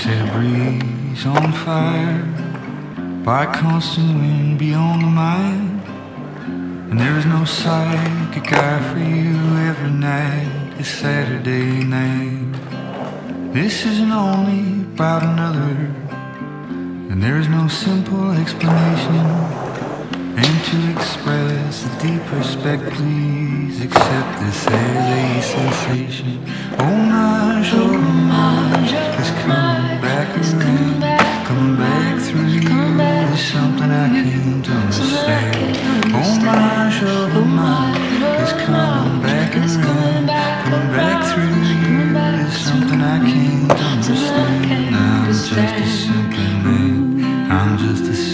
Set a breeze on fire by a constant wind beyond the mind. And there is no psychic eye for you every night. It's Saturday night. This isn't only about another, and there is no simple explanation. And to express a deep respect, please accept this as a sensation. Homage, homage is coming back around, coming back through you is something I came to understand. Homage, homage is coming back around, coming back through you is something I came to understand. I'm just a simple man, I'm just a